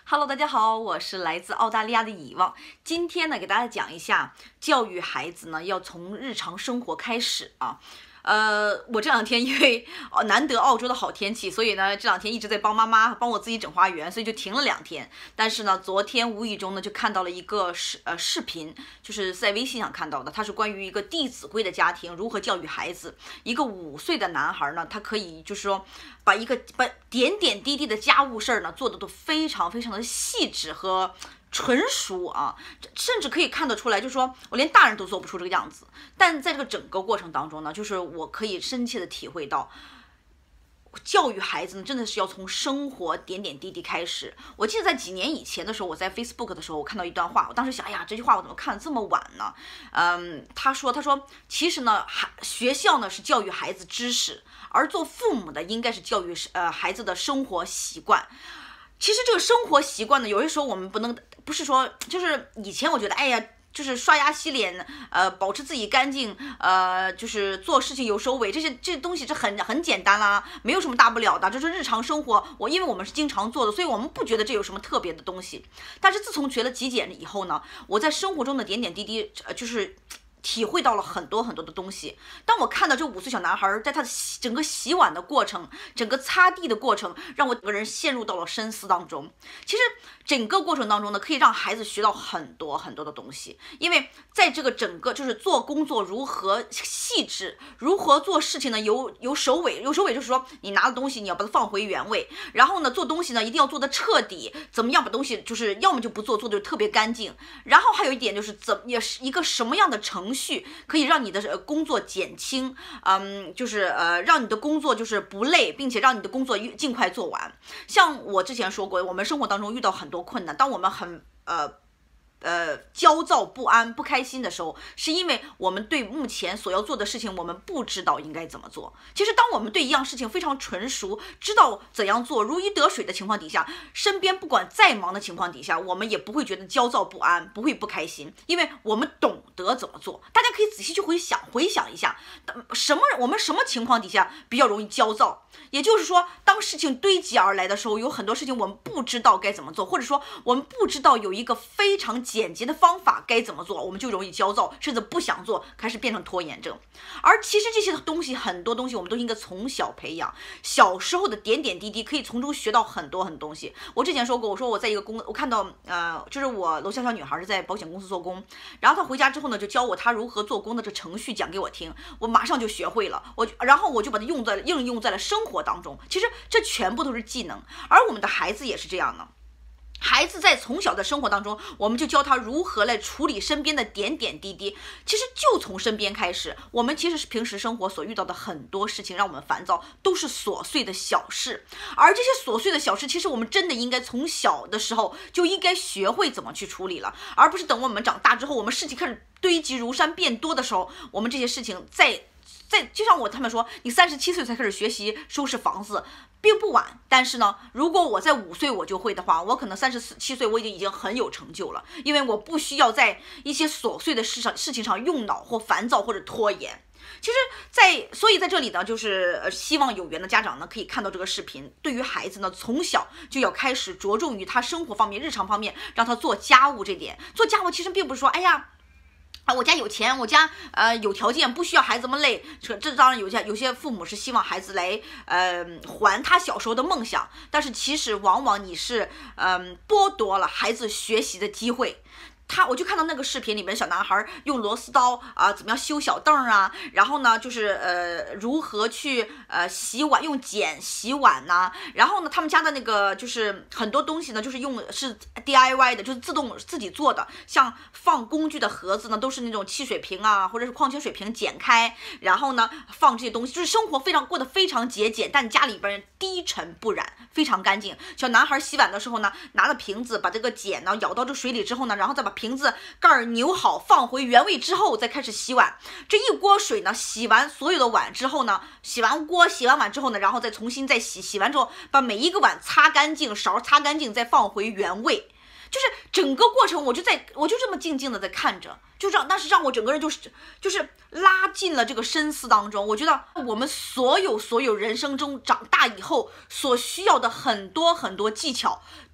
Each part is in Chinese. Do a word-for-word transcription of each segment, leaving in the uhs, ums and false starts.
Hello，大家好，我是来自澳大利亚的以望。今天呢，给大家讲一下教育孩子呢，要从日常生活开始啊。呃，我这两天因为哦难得澳洲的好天气，所以呢这两天一直在帮妈妈帮我自己整花园，所以就停了两天。但是呢，昨天无意中呢就看到了一个视呃视频，就是在微信上看到的，它是关于一个弟子规的家庭如何教育孩子。一个五岁的男孩呢，他可以就是说把一个把点点滴滴的家务事儿呢做的都非常非常的细致和纯熟啊，甚至可以看得出来，就是说我连大人都做不出这个样子。但在这个整个过程当中呢，就是我可以深切的体会到，教育孩子呢，真的是要从生活点点滴滴开始。我记得在几年以前的时候，我在 Facebook 的时候，我看到一段话，我当时想，哎呀，这句话我怎么看得这么晚呢？嗯，他说，他说，其实呢，孩学校呢是教育孩子知识，而做父母的应该是教育呃孩子的生活习惯。其实这个生活习惯呢，有些时候我们不能，不是说，就是以前我觉得，哎呀，就是刷牙洗脸，呃，保持自己干净，呃，就是做事情有首尾，这些这些东西是很很简单啦，没有什么大不了的，这是日常生活。我因为我们是经常做的，所以我们不觉得这有什么特别的东西。但是自从学了极简以后呢，我在生活中的点点滴滴，呃，就是体会到了很多很多的东西。当我看到这五岁小男孩在他的整个洗碗的过程，整个擦地的过程，让我整个人陷入到了深思当中。其实整个过程当中呢，可以让孩子学到很多很多的东西，因为在这个整个就是做工作如何细致，如何做事情呢，有有首尾，有首尾就是说你拿的东西你要把它放回原位，然后呢做东西呢一定要做的彻底，怎么样把东西就是要么就不做，做的特别干净。然后还有一点就是怎也是一个什么样的程序可以让你的工作减轻，嗯，就是呃让你的工作就是不累，并且让你的工作尽快做完。像我之前说过，我们生活当中遇到很多困难，当我们很呃呃焦躁不安不开心的时候，是因为我们对目前所要做的事情我们不知道应该怎么做。其实当我们对一样事情非常纯熟，知道怎样做，如鱼得水的情况底下，身边不管再忙的情况底下，我们也不会觉得焦躁不安，不会不开心，因为我们懂得怎么做。大家可以仔细去回想回想一下，什么我们什么情况底下比较容易焦躁。也就是说，当事情堆积而来的时候，有很多事情我们不知道该怎么做，或者说我们不知道有一个非常简洁的方法该怎么做，我们就容易焦躁，甚至不想做，开始变成拖延症。而其实这些东西，很多东西我们都应该从小培养，小时候的点点滴滴可以从中学到很多很多东西。我之前说过，我说我在一个公，我看到呃，就是我楼下小女孩是在保险公司做工，然后她回家之后呢，就教我她如何做工的这程序讲给我听，我马上就学会了，我然后我就把它用在应用在了生活当中。其实这全部都是技能，而我们的孩子也是这样的。孩子在从小的生活当中，我们就教他如何来处理身边的点点滴滴。其实就从身边开始，我们其实是平时生活所遇到的很多事情让我们烦躁，都是琐碎的小事。而这些琐碎的小事，其实我们真的应该从小的时候就应该学会怎么去处理了，而不是等我们长大之后，我们事情开始堆积如山变多的时候，我们这些事情再在就像我他们说，你三十七岁才开始学习收拾房子，并不晚。但是呢，如果我在五岁我就会的话，我可能三十七岁我已经已经很有成就了，因为我不需要在一些琐碎的事上事情上用脑或烦躁或者拖延。其实在，所以在这里呢，就是呃，希望有缘的家长呢可以看到这个视频，对于孩子呢从小就要开始着重于他生活方面、日常方面，让他做家务这点。做家务其实并不是说，哎呀。啊，我家有钱，我家呃有条件，不需要孩子这么累。这这当然有些有些父母是希望孩子来呃还他小时候的梦想，但是其实往往你是嗯、呃、剥夺了孩子学习的机会。他我就看到那个视频里面小男孩用螺丝刀啊、呃、怎么样修小凳啊，然后呢就是呃如何去呃洗碗，用碱洗碗呐、啊，然后呢他们家的那个就是很多东西呢就是用是 D I Y 的，就是自动自己做的，像放工具的盒子呢都是那种汽水瓶啊或者是矿泉水瓶剪开，然后呢放这些东西，就是生活非常过得非常节俭，但家里边低尘不染，非常干净。小男孩洗碗的时候呢，拿着瓶子把这个碱呢舀到这水里之后呢，然后再把瓶子盖儿扭好放回原位之后再开始洗碗。这一锅水呢洗完所有的碗之后呢，洗完锅洗完碗之后呢，然后再重新再洗，洗完之后把每一个碗擦干净，勺擦干净，再放回原位。就是整个过程我就在我就这么静静的在看着，就让但是让我整个人就是就是拉进了这个深思当中。我觉得我们所有所有人生中长大以后所需要的很多很多技巧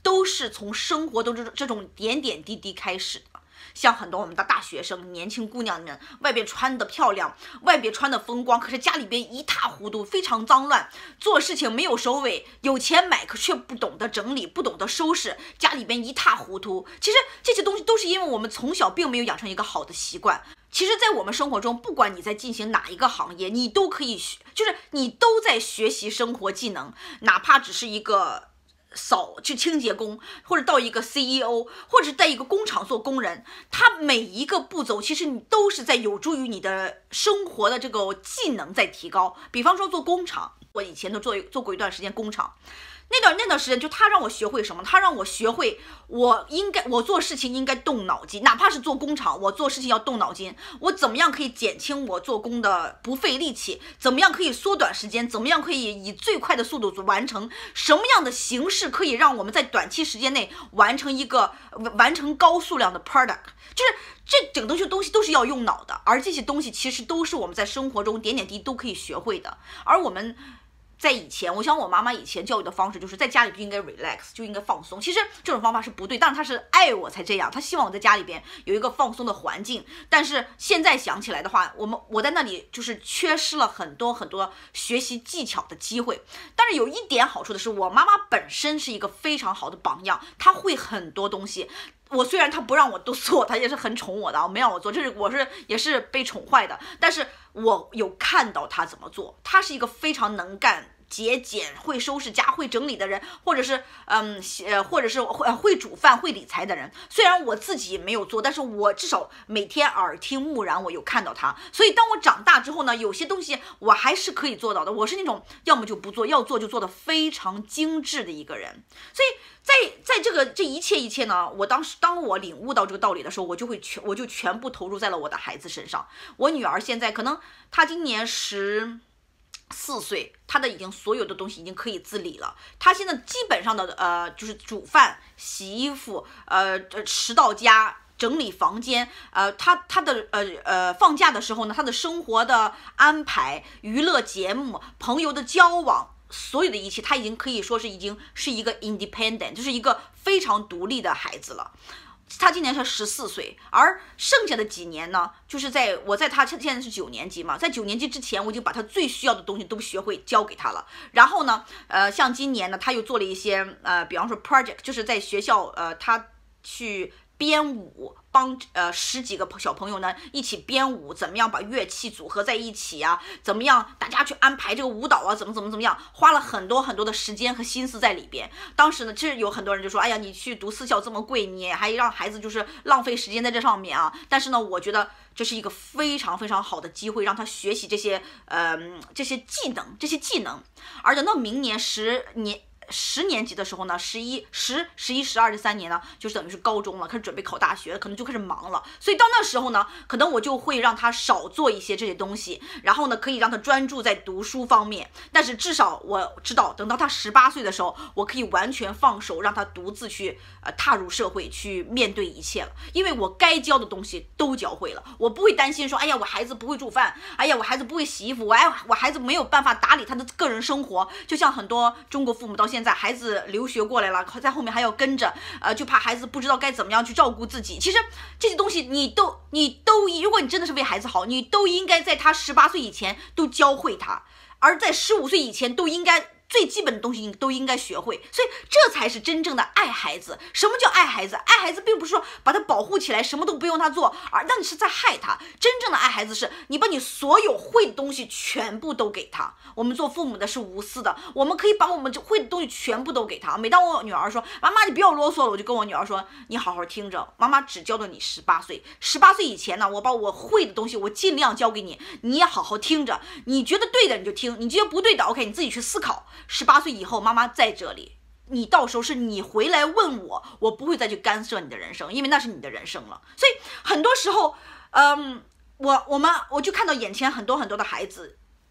都是从生活的这种这种点点滴滴开始的。像很多我们的大学生、年轻姑娘们，外边穿的漂亮，外边穿的风光，可是家里边一塌糊涂，非常脏乱，做事情没有首尾，有钱买可却不懂得整理，不懂得收拾，家里边一塌糊涂。其实这些东西都是因为我们从小并没有养成一个好的习惯。其实，在我们生活中，不管你在进行哪一个行业，你都可以学，就是你都在学习生活技能，哪怕只是一个扫去清洁工，或者到一个 C E O， 或者是在一个工厂做工人，他每一个步骤其实你都是在有助于你的生活的这个技能在提高。比方说做工厂，我以前都做做过一段时间工厂，那段那段时间就他让我学会什么？他让我学会我应该我做事情应该动脑筋，哪怕是做工厂，我做事情要动脑筋。我怎么样可以减轻我做工的不费力气？怎么样可以缩短时间？怎么样可以以最快的速度完成？什么样的形式可以让我们在短期时间内完成一个完成高数量的 product？ 就是这整个东西都是要用脑的，而这些东西其实都是我们在生活中点点滴滴都可以学会的。而我们在以前，我想我妈妈以前教育的方式就是在家里就应该 relax， 就应该放松。其实这种方法是不对，但是她是爱我才这样，她希望我在家里边有一个放松的环境。但是现在想起来的话，我们我在那里就是缺失了很多很多学习技巧的机会。但是有一点好处的是，我妈妈本身是一个非常好的榜样，她会很多东西。我虽然他不让我都做，他也是很宠我的，没让我做，这是我是也是被宠坏的。但是我有看到他怎么做，他是一个非常能干、节俭、会收拾家、会整理的人，或者是嗯呃，或者是会会煮饭、会理财的人。虽然我自己没有做，但是我至少每天耳听目染，我有看到他。所以当我长大之后呢，有些东西我还是可以做到的。我是那种要么就不做，要做就做的非常精致的一个人。所以在在这个这一切一切呢，我当时当我领悟到这个道理的时候，我就会全我就全部投入在了我的孩子身上。我女儿现在可能她今年十四岁，她的已经所有的东西已经可以自理了。她现在基本上的呃就是煮饭、洗衣服、呃迟到家、整理房间，呃，他他的呃呃放假的时候呢，他的生活的安排、娱乐节目、朋友的交往。所有的一切，他已经可以说是已经是一个 independent， 就是一个非常独立的孩子了。他今年才十四岁，而剩下的几年呢，就是在我在他现在是九年级嘛，在九年级之前，我就把他最需要的东西都学会教给他了。然后呢，呃，像今年呢，他又做了一些呃，比方说 project， 就是在学校呃，他去编舞。帮呃十几个小朋友呢一起编舞，怎么样把乐器组合在一起啊？怎么样大家去安排这个舞蹈啊？怎么怎么怎么样？花了很多很多的时间和心思在里边。当时呢，其实有很多人就说，哎呀，你去读私校这么贵，你还让孩子就是浪费时间在这上面啊。但是呢，我觉得这是一个非常非常好的机会，让他学习这些呃这些技能，这些技能。而等到明年十年。十年级的时候呢，十一、十、十一、十二这三年呢，就是等于是高中了，开始准备考大学，可能就开始忙了。所以到那时候呢，可能我就会让他少做一些这些东西，然后呢，可以让他专注在读书方面。但是至少我知道，等到他十八岁的时候，我可以完全放手，让他独自去呃踏入社会，去面对一切了。因为我该教的东西都教会了，我不会担心说，哎呀，我孩子不会煮饭，哎呀，我孩子不会洗衣服，我哎，我孩子没有办法打理他的个人生活。就像很多中国父母到现在孩子留学过来了，在后面还要跟着，呃，就怕孩子不知道该怎么样去照顾自己。其实这些东西你都你都，如果你真的是为孩子好，你都应该在他十八岁以前都教会他，而在十五岁以前都应该。最基本的东西你都应该学会，所以这才是真正的爱孩子。什么叫爱孩子？爱孩子并不是说把他保护起来，什么都不用他做，而那你是在害他。真正的爱孩子是你把你所有会的东西全部都给他。我们做父母的是无私的，我们可以把我们会的东西全部都给他。每当我女儿说妈妈你不要啰嗦了，我就跟我女儿说你好好听着，妈妈只教到你十八岁，十八岁以前呢，我把我会的东西我尽量教给你，你也好好听着，你觉得对的你就听，你觉得不对的 OK 你自己去思考。十八岁以后，妈妈在这里，你到时候是你回来问我，我不会再去干涉你的人生，因为那是你的人生了。所以很多时候，嗯，我我们我就看到眼前很多很多的孩子，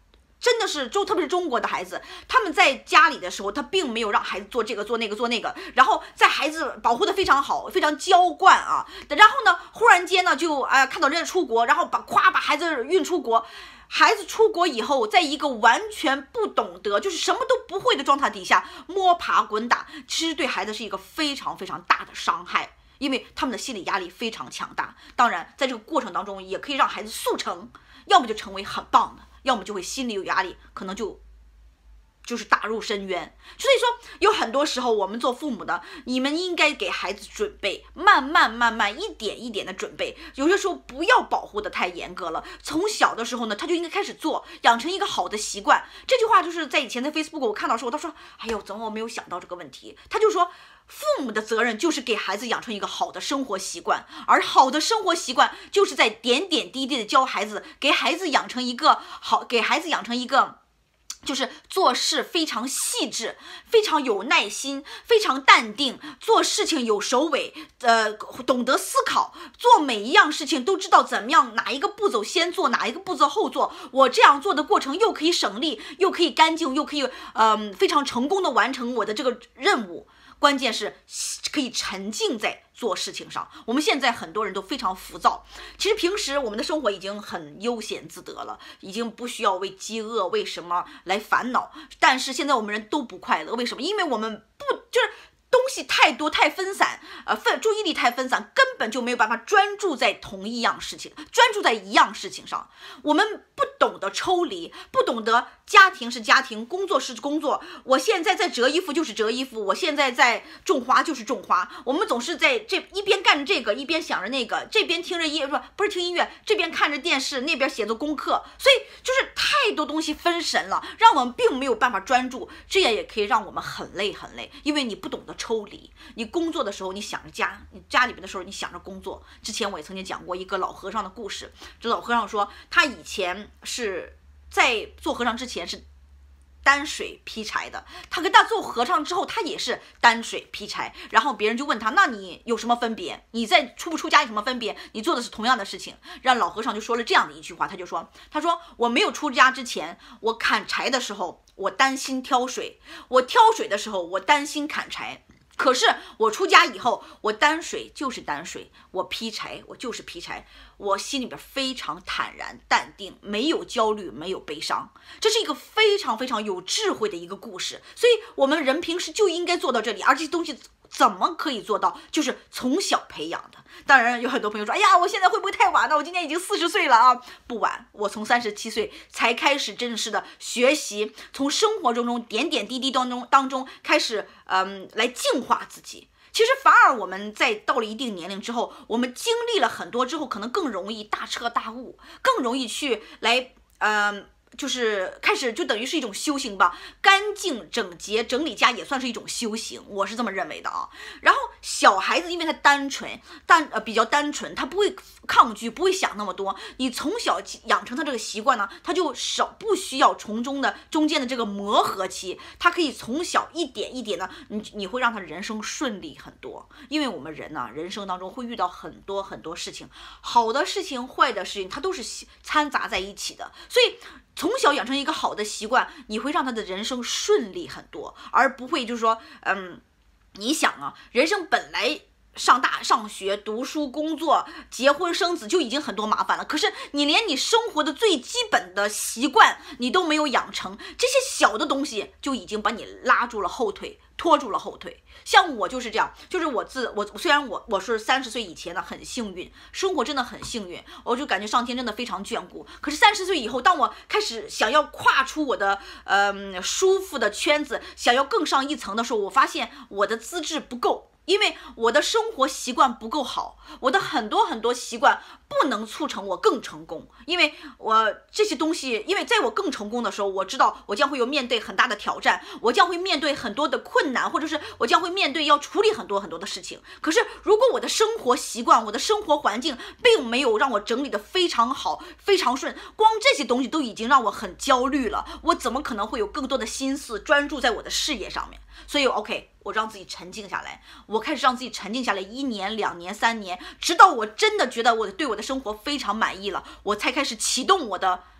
真的是就特别是中国的孩子，他们在家里的时候，他并没有让孩子做这个做那个做那个，然后在孩子保护的非常好，非常娇惯啊。然后呢，忽然间呢，就啊、呃、看到人家出国，然后把咵把孩子运出国。孩子出国以后，在一个完全不懂得，就是什么都不会的状态底下摸爬滚打，其实对孩子是一个非常非常大的伤害，因为他们的心理压力非常强大。当然，在这个过程当中，也可以让孩子速成，要么就成为很棒的。要么就会心里有压力，可能就就是打入深渊。所以说，有很多时候我们做父母的，你们应该给孩子准备，慢慢慢慢一点一点的准备。有些时候不要保护的太严格了，从小的时候呢，他就应该开始做，养成一个好的习惯。这句话就是在以前在 Facebook 我看到的时候，他说：“哎呦，怎么我没有想到这个问题？”他就说，父母的责任就是给孩子养成一个好的生活习惯，而好的生活习惯就是在点点滴滴的教孩子，给孩子养成一个好，给孩子养成一个就是做事非常细致，非常有耐心，非常淡定，做事情有首尾，呃，懂得思考，做每一样事情都知道怎么样，哪一个步骤先做，哪一个步骤后做，我这样做的过程又可以省力，又可以干净，又可以嗯、呃、非常成功的完成我的这个任务。关键是可以沉浸在做事情上。我们现在很多人都非常浮躁，其实平时我们的生活已经很悠闲自得了，已经不需要为饥饿为什么来烦恼，但是现在我们人都不快乐，为什么？因为我们不就是东西太多太分散，呃，分注意力太分散，根本就没有办法专注在同一样事情，专注在一样事情上。我们不懂得抽离，不懂得家庭是家庭，工作是工作。我现在在折衣服就是折衣服，我现在在种花就是种花。我们总是在这一边干着这个，一边想着那个，这边听着音乐，不不是听音乐，这边看着电视，那边写着功课。所以就是太多东西分神了，让我们并没有办法专注，这样也可以让我们很累很累，因为你不懂得抽离。你工作的时候你想着家，你家里边的时候你想着工作。之前我也曾经讲过一个老和尚的故事，这老和尚说他以前是在做和尚之前是担水劈柴的，他跟他做和尚之后他也是担水劈柴，然后别人就问他，那你有什么分别？你在出不出家有什么分别？你做的是同样的事情。让老和尚就说了这样的一句话，他就说他说我没有出家之前，我砍柴的时候我担心挑水，我挑水的时候我担心砍柴，可是我出家以后，我担水就是担水，我劈柴我就是劈柴，我心里边非常坦然淡定，没有焦虑，没有悲伤。这是一个非常非常有智慧的一个故事，所以我们人平时就应该做到这里。而这些东西怎么可以做到？就是从小培养的。当然有很多朋友说，哎呀，我现在会不会太晚了？我今年已经四十岁了啊！不晚，我从三十七岁才开始正式的学习，从生活中中点点滴滴当中当中开始，嗯，来净化自己。其实反而我们在到了一定年龄之后，我们经历了很多之后，可能更容易大彻大悟，更容易去来，嗯。就是开始就等于是一种修行吧，干净整洁整理家也算是一种修行，我是这么认为的啊。然后小孩子因为他单纯，但呃比较单纯，他不会抗拒，不会想那么多。你从小养成他这个习惯呢，他就少不需要从中的中间的这个磨合期，他可以从小一点一点的，你你会让他人生顺利很多。因为我们人呢，人生当中会遇到很多很多事情，好的事情、坏的事情，它都是掺杂在一起的，所以。从小养成一个好的习惯，你会让他的人生顺利很多，而不会就是说，嗯，你想啊，人生本来上大上学、读书、工作、结婚、生子就已经很多麻烦了，可是你连你生活的最基本的习惯你都没有养成，这些小的东西就已经把你拉住了后腿，拖住了后腿。像我就是这样，就是我自我虽然我我是三十岁以前呢很幸运，生活真的很幸运，我就感觉上天真的非常眷顾。可是三十岁以后，当我开始想要跨出我的嗯舒服的圈子，想要更上一层的时候，我发现我的资质不够。因为我的生活习惯不够好，我的很多很多习惯不能促成我更成功。因为我这些东西，因为在我更成功的时候，我知道我将会有面对很大的挑战，我将会面对很多的困难，或者是我将会面对要处理很多很多的事情。可是如果我的生活习惯，我的生活环境并没有让我整理得非常好非常顺，光这些东西都已经让我很焦虑了，我怎么可能会有更多的心思专注在我的事业上面？所以 OK， 我让自己沉静下来，我开始让自己沉静下来，一年两年三年，直到我真的觉得我对我的生活非常满意了，我才开始启动我的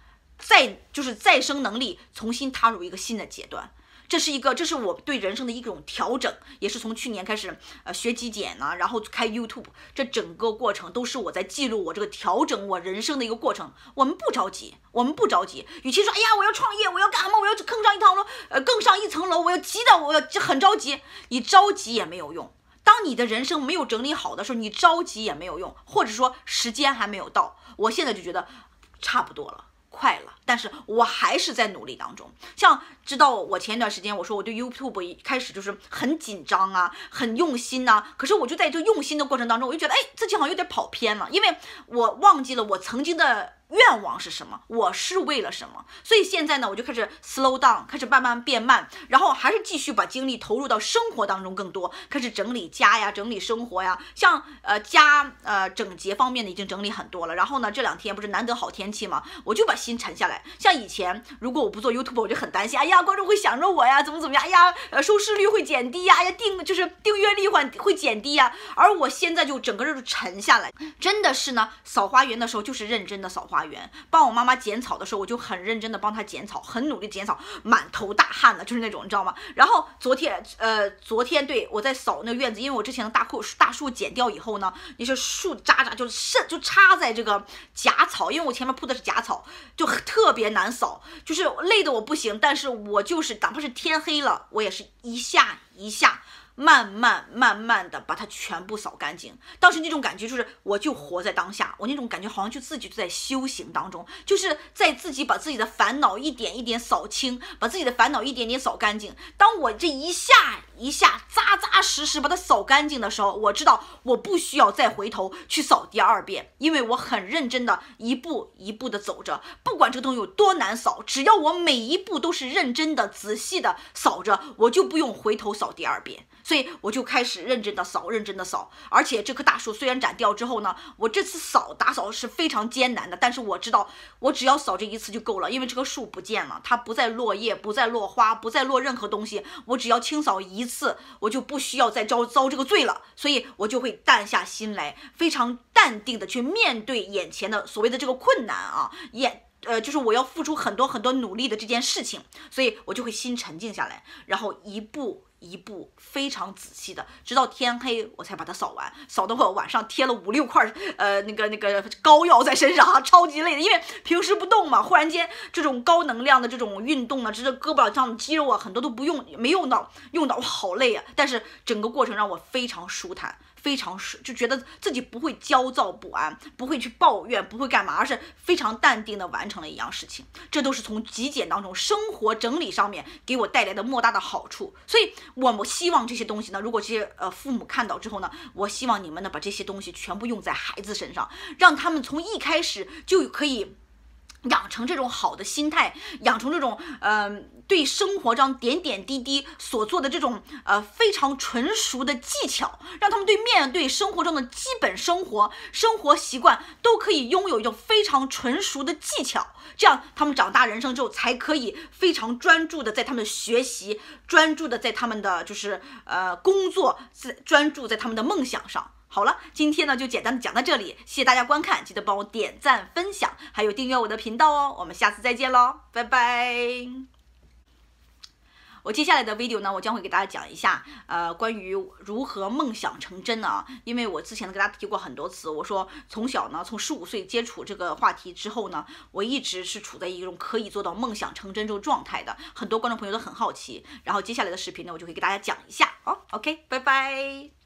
再就是再生能力重新踏入一个新的阶段。这是一个，这是我对人生的一种调整，也是从去年开始，呃，学极简呢、啊，然后开 YouTube， 这整个过程都是我在记录我这个调整我人生的一个过程。我们不着急，我们不着急。与其说，哎呀，我要创业，我要干什么，我要更上一层楼，呃，更上一层楼，我要急的，我要很着急，你着急也没有用。当你的人生没有整理好的时候，你着急也没有用，或者说时间还没有到。我现在就觉得差不多了。快了，但是我还是在努力当中。像知道我前一段时间我说我对 YouTube 一开始就是很紧张啊，很用心呐、啊，可是我就在这用心的过程当中，我就觉得哎，自己好像有点跑偏了，因为我忘记了我曾经的愿望是什么，我是为了什么。所以现在呢，我就开始 slow down， 开始慢慢变慢，然后还是继续把精力投入到生活当中更多，开始整理家呀，整理生活呀。像呃家呃整洁方面的已经整理很多了，然后呢这两天不是难得好天气嘛，我就把心沉下来。像以前如果我不做 YouTube， 我就很担心，哎呀观众会想着我呀，怎么怎么样，哎呀呃收视率会减低呀，哎呀订就是订阅率会会减低呀。而我现在就整个人就沉下来，真的是呢，扫花园的时候就是认真的扫花园，帮我妈妈剪草的时候，我就很认真的帮她剪草，很努力剪草，满头大汗的，就是那种你知道吗？然后昨天呃昨天对我在扫那个院子，因为我之前的大树大树剪掉以后呢，那些树渣渣就渗就插在这个假草，因为我前面铺的是假草，就特别难扫，就是累的我不行，但是我就是哪怕是天黑了，我也是一下一下。慢慢慢慢的把它全部扫干净，当时那种感觉就是我就活在当下，我那种感觉好像就自己就在修行当中，就是在自己把自己的烦恼一点一点扫清，把自己的烦恼一点点扫干净。当我这一下一下扎扎实实把它扫干净的时候，我知道我不需要再回头去扫第二遍，因为我很认真的一步一步的走着，不管这个东西有多难扫，只要我每一步都是认真的仔细的扫着，我就不用回头扫第二遍。所以我就开始认真的扫，认真的扫。而且这棵大树虽然斩掉之后呢，我这次扫打扫是非常艰难的，但是我知道我只要扫这一次就够了，因为这棵树不见了，它不再落叶，不再落花，不再落任何东西，我只要清扫一次，我就不需要再遭遭这个罪了，所以我就会淡下心来，非常淡定的去面对眼前的所谓的这个困难啊，也。呃，就是我要付出很多很多努力的这件事情，所以我就会心沉静下来，然后一步一步非常仔细的，直到天黑我才把它扫完，扫得我晚上贴了五六块呃那个那个膏药在身上啊，超级累的，因为平时不动嘛，忽然间这种高能量的这种运动呢，这胳膊上的肌肉啊很多都不用，没用到，用到我好累啊，但是整个过程让我非常舒坦。非常是就觉得自己不会焦躁不安，不会去抱怨，不会干嘛，而是非常淡定的完成了一样事情。这都是从极简当中生活整理上面给我带来的莫大的好处。所以我希望这些东西呢，如果这些呃父母看到之后呢，我希望你们呢把这些东西全部用在孩子身上，让他们从一开始就可以养成这种好的心态，养成这种呃对生活上点点滴滴所做的这种呃非常纯熟的技巧，让他们对面对生活中的基本生活生活习惯都可以拥有一种非常纯熟的技巧，这样他们长大人生之后才可以非常专注的在他们的学习，专注的在他们的就是呃工作，专注在他们的梦想上。好了，今天呢就简单的讲到这里，谢谢大家观看，记得帮我点赞、分享，还有订阅我的频道哦。我们下次再见喽，拜拜。我接下来的 video 呢，我将会给大家讲一下，呃，关于如何梦想成真啊。因为我之前呢给大家提过很多次，我说从小呢，从十五岁接触这个话题之后呢，我一直是处在一种可以做到梦想成真这种状态的。很多观众朋友都很好奇，然后接下来的视频呢，我就会给大家讲一下哦。OK， 拜拜。